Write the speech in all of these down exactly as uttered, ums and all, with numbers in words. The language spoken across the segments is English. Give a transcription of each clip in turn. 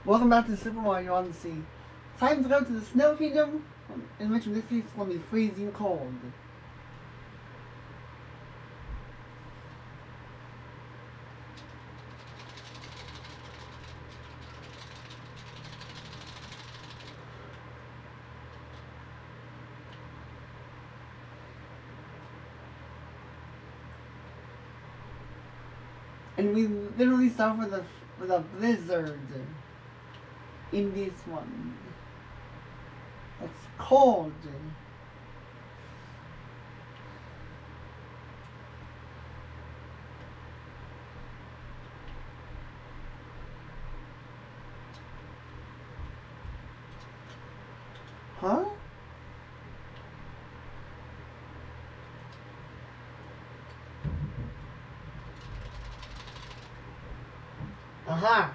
Welcome back to Super Mario Odyssey. Time to go to the Snow Kingdom, in which in this case it's going to be freezing cold. And we literally start with a, with a blizzard in this one. It's cold. Huh? Aha!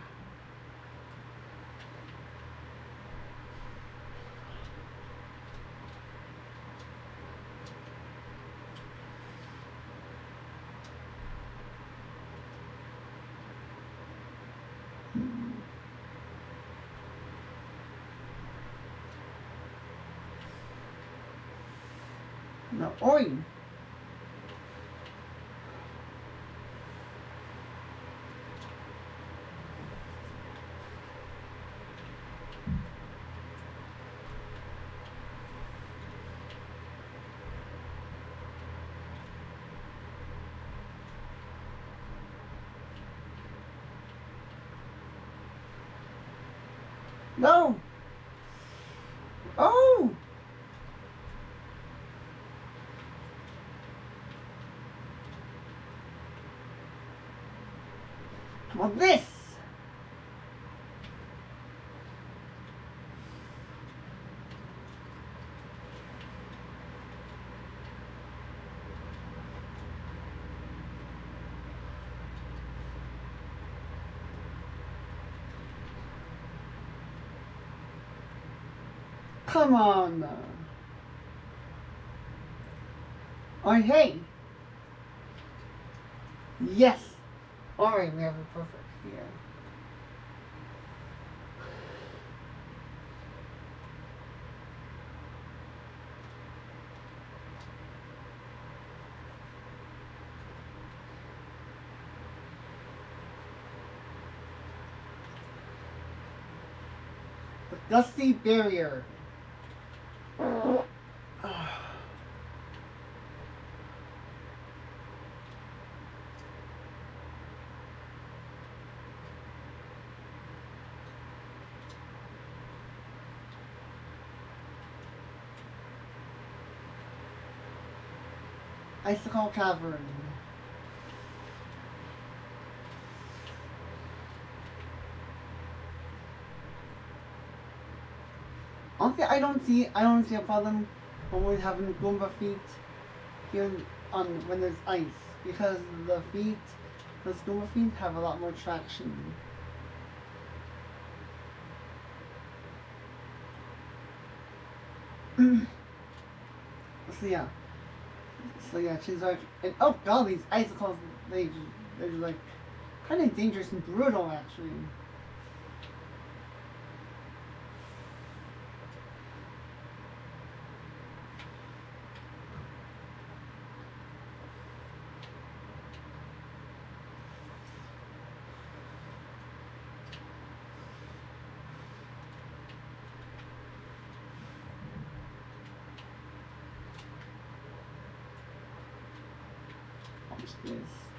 No, oi! No! Oh! Come on, this! Come on! Oh, hey! Yes! Alright, we have it perfect here. The dusty barrier. Icicle Cavern. Honestly, I don't see I don't see a problem when we're having Goomba feet here on when there's ice, because the feet, the Goomba feet have a lot more traction. So yeah. So yeah, she's like, and oh god, these icicles, they just, they're just like kind of dangerous and brutal actually. This.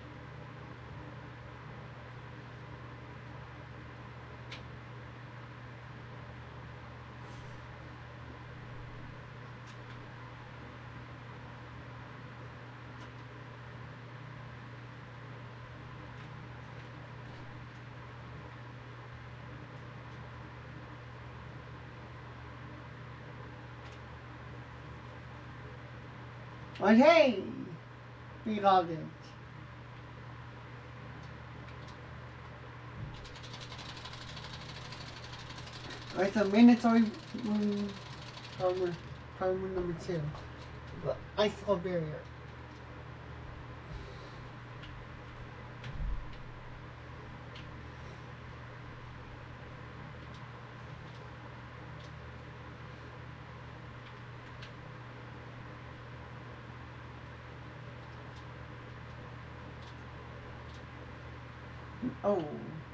But hey, we got it. Right, so mandatory um, problem, problem number two, the icicle barrier. Oh.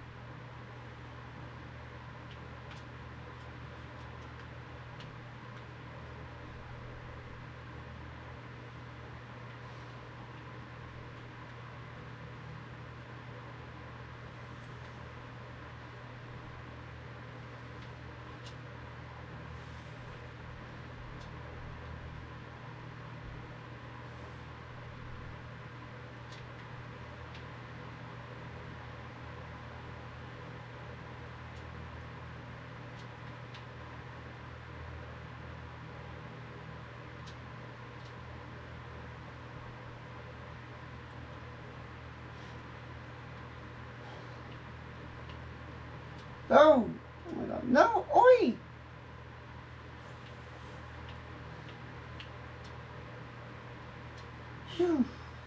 No! Oh my god. No! Oi! Phew.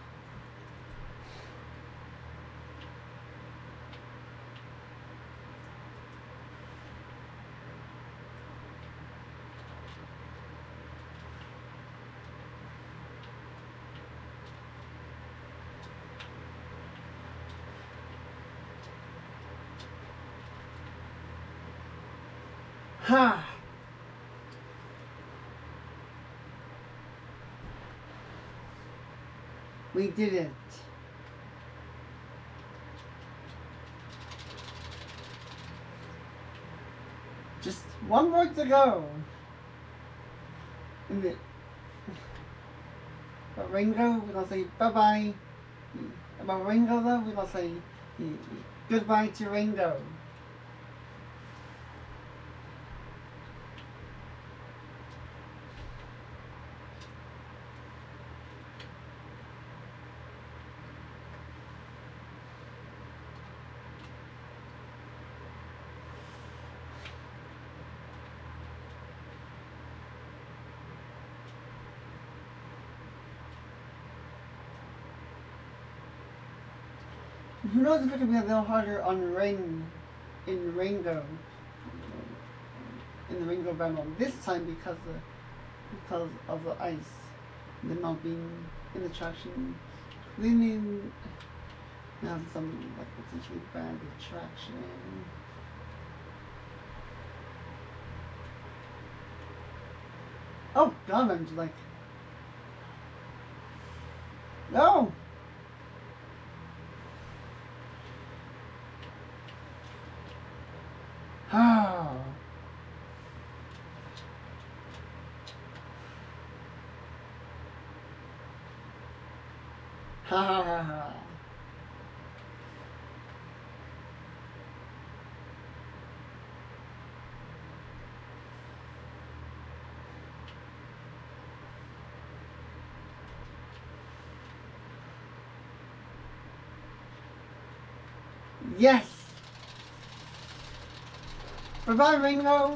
Ha! We did it. Just one more to go. And it, but Ringo, we're gonna say bye bye. About Ringo though, we're gonna say goodbye to Ringo. Who knows if it could be a little harder on Ring, in Ringo, in the Ringo battle this time because of, because of the ice, them not being in the traction, leaning, now some like potentially bad traction. Oh god, I'm just like, no! Ah. Ha ha ha ha. Yes! Bye-bye, Ringo!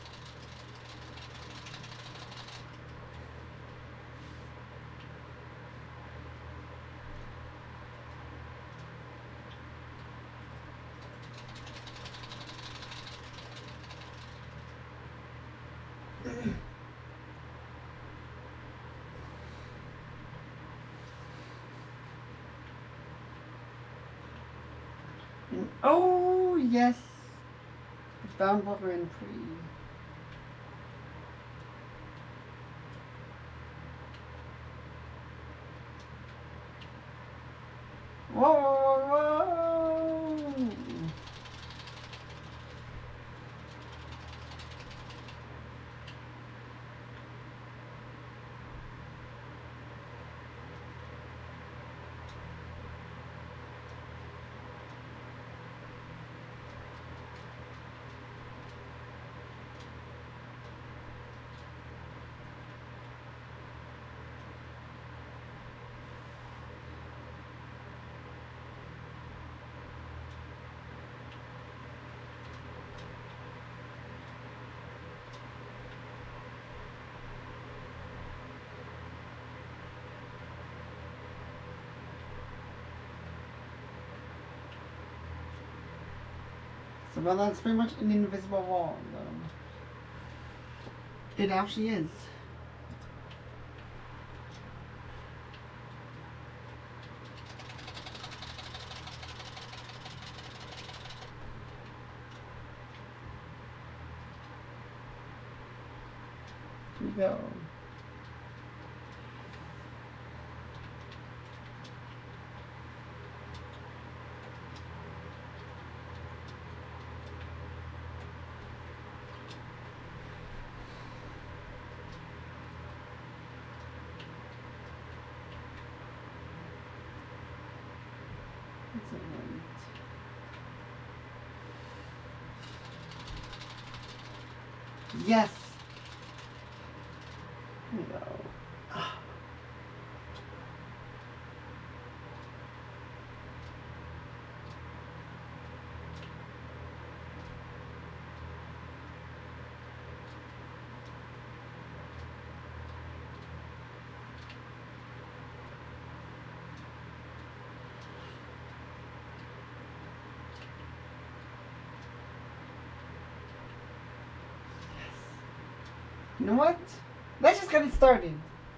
Oh, yes! Bound for Grand Prix. Whoa, whoa, whoa! So, well, that's pretty much an invisible wall, though. It actually is. Here we go. That's all right. Yes! Here we go. Ah. You know what? Let's just get it started.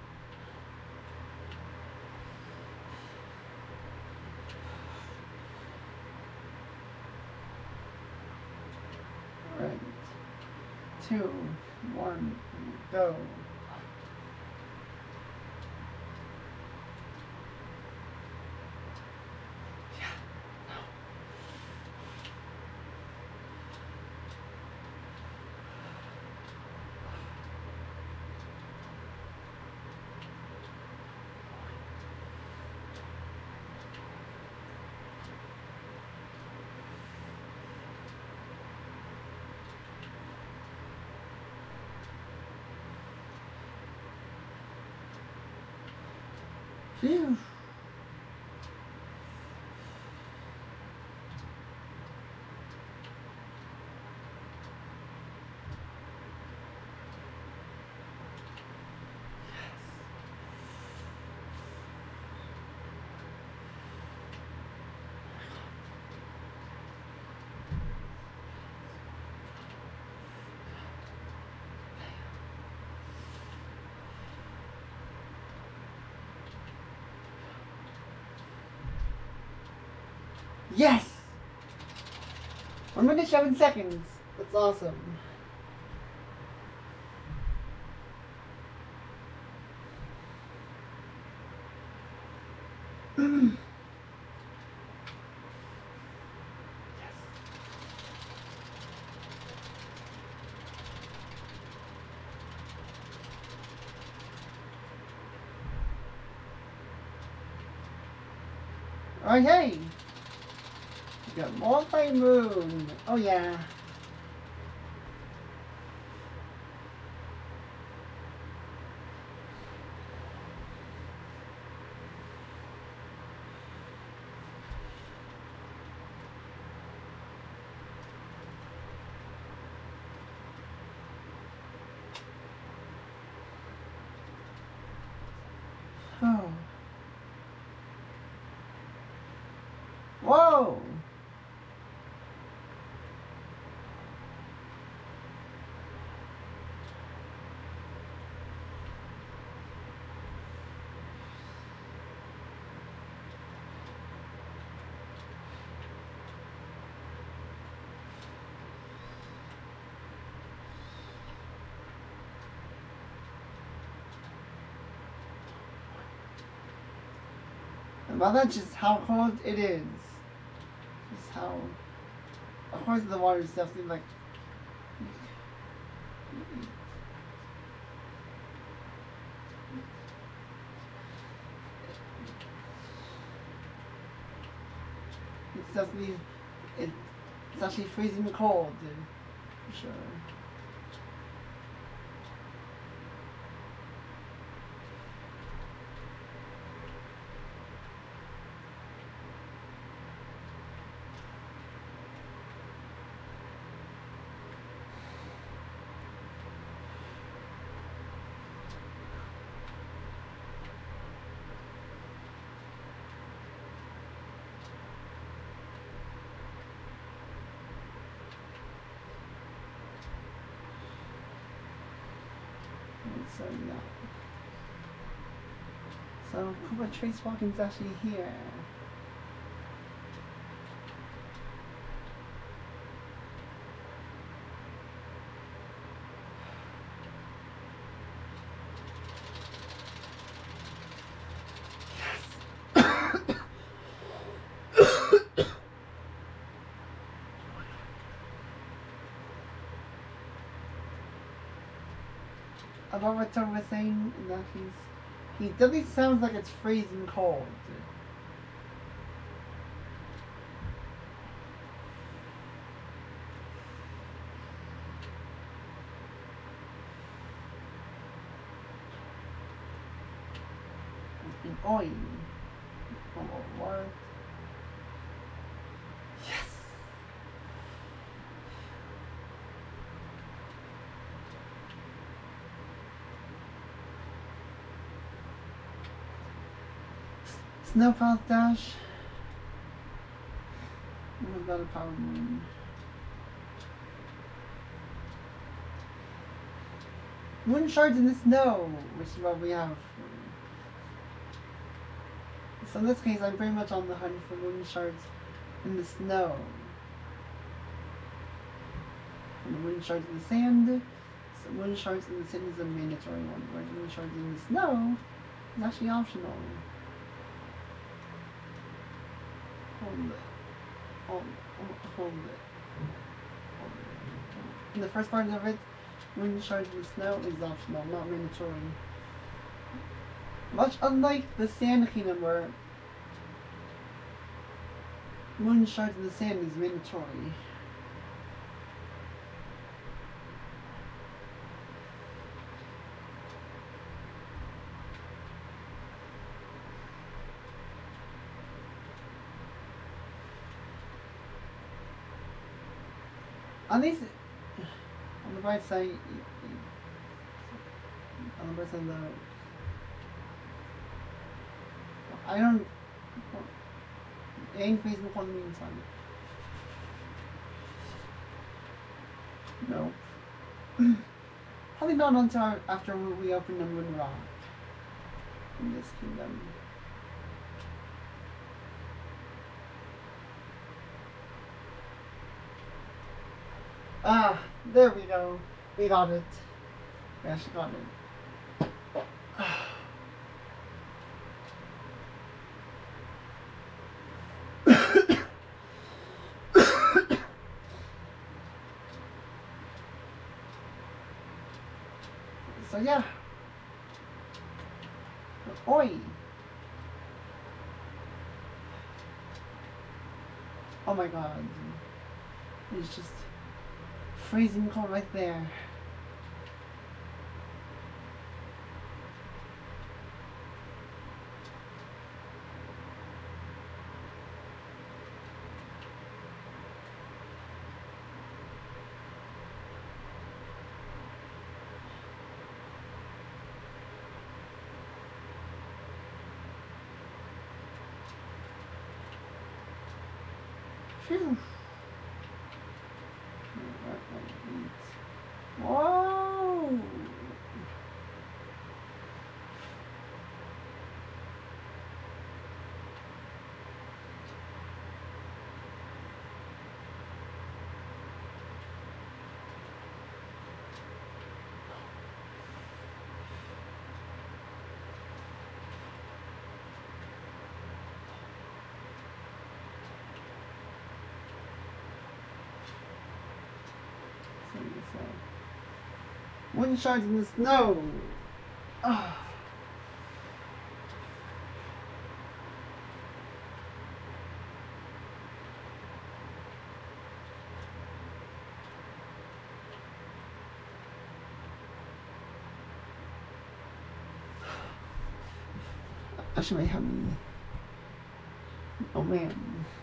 Alright. Two, one, go. Phew. Yes! One minute, seven seconds. That's awesome. Alright, hey! We got multi-moon. Oh yeah. Oh. Whoa! Well, that's just how cold it is. Just how... Of course the water is definitely like... It's definitely... It, it's actually freezing cold, for sure. So yeah. So Cobra Trace Walking's actually here. about what Tom was saying in that case. He definitely sounds like it's freezing cold. In oil. Oh, what? Yes! Snowpath Dash. We've got a power moon. Moon shards in the snow, which is what we have. So in this case, I'm pretty much on the hunt for moon shards in the snow. And the moon shards in the sand. So moon shards in the sand is a mandatory one, whereas moon shards in the snow is actually optional. Hold it. Hold, hold, hold it. Hold it. In the first part of it, moon shards in the snow is optional, not mandatory. Much unlike the Sand Kingdom, where moon shards in the sand is mandatory. At least, on the bright side, on the bright side, though, I don't. It ain't feasible for the meantime. No. Probably not until after we open the Moon Rock in this kingdom. Ah, there we go. We got it. We actually got it. So yeah. Oi! Oh my god. It's just freezing cold right there. Phew. Whoa! Wind shards in the snow. Oh. Actually, might have me. Oh man.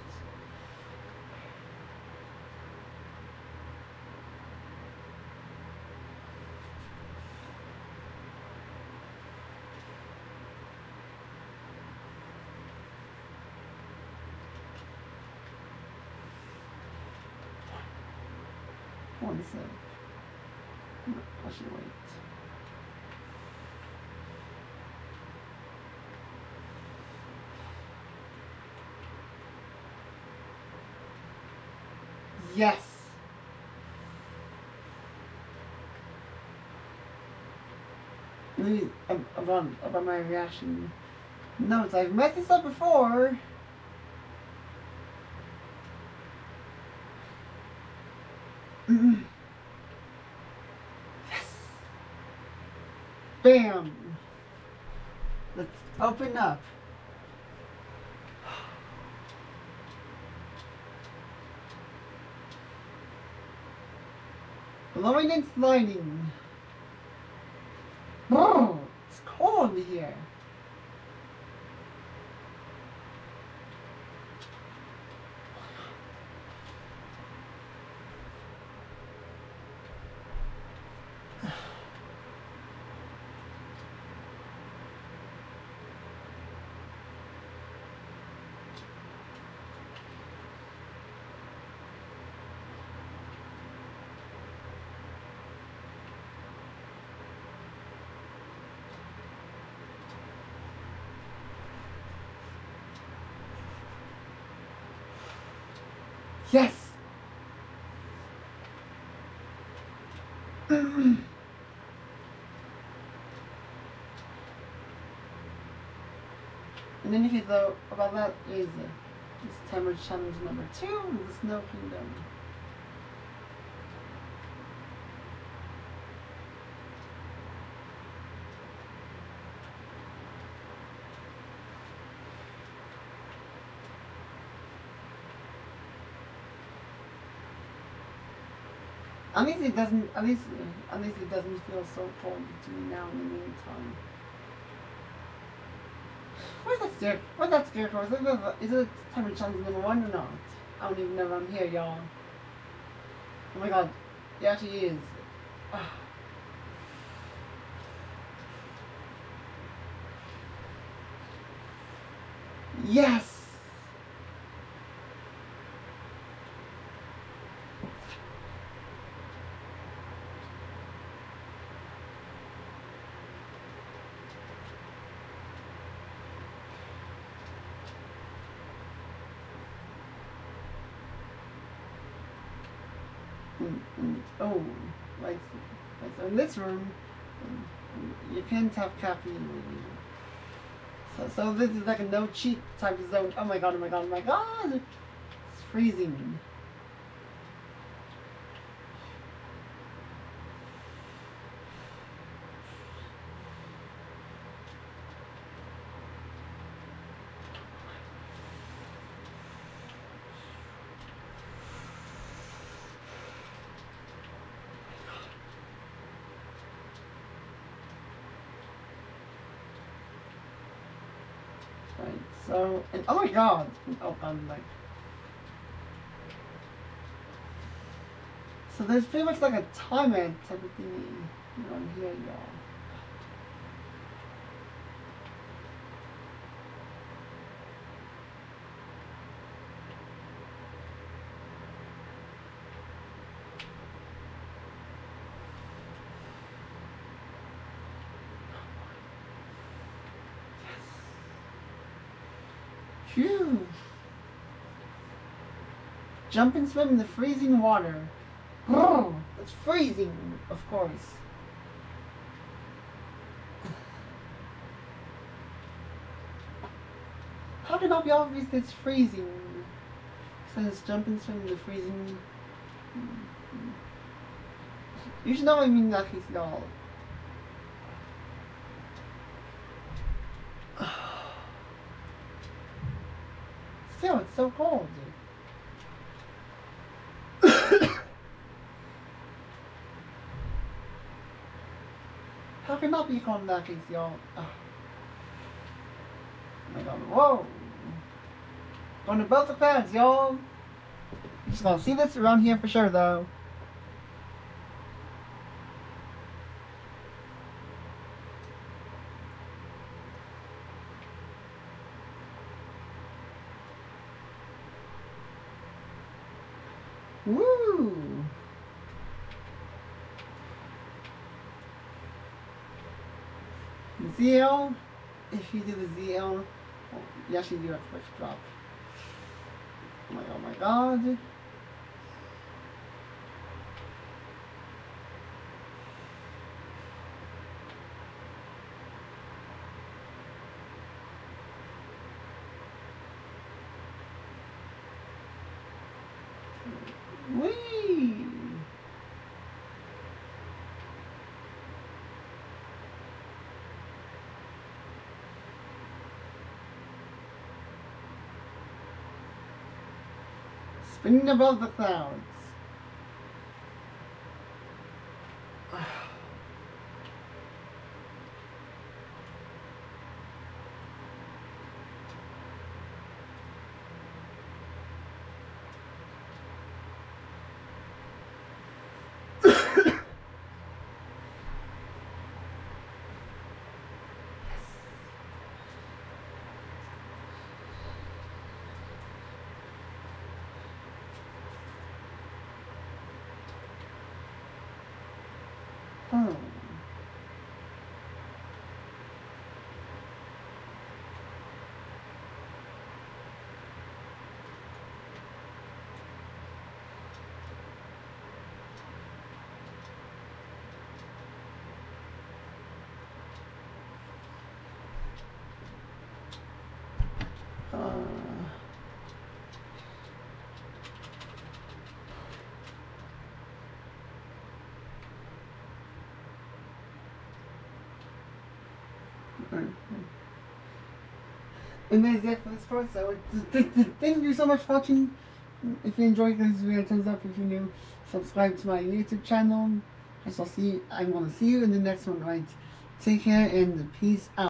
One sec. I should wait. Yes. Maybe about about my reaction. Notes. I've messed this up before. Yes. Bam! Let's open up. Blowing and sliding. Oh, it's cold here. Yes! In any case though, about that is uh, this timer challenge number two, the Snow Kingdom. At least it doesn't. At least, at least it doesn't feel so cold to me now. In the meantime, where's that stair? Where's that scarecrow? Is it, is it timer challenge number one or not? I don't even know if I'm here, y'all. Oh my god, it actually is. Ah. Yes. Mm, mm, oh, like, like so in this room, um, you can't have caffeine. So, so this is like a no cheat type of zone. Oh my god! Oh my god! Oh my god! It's freezing. Right, so, and oh my god! Oh, I'm like. So there's pretty much like a timer type of thing around here, y'all. Phew! Jump and swim in the freezing water. Oh, it's freezing, of course. How can it be obvious that it's freezing? It says jump and swim in the freezing. You should know what I mean, that case, y'all. Still, it's so cold. How can that be cold in that case, y'all? Oh my god, whoa! Going to both the clouds, y'all! You're just gonna see this around here for sure, though. Woo! Z L, if you do the Z L, well, you actually do a quick drop. Oh my god, oh my god. Whee! Spinning above the clouds. Oh. Uh. And that's it for this part. So thank you so much for watching. If you enjoyed this video, thumbs up. If you're new, subscribe to my YouTube channel. I shall see. I'm gonna see you in the next one. Right. Take care and peace out.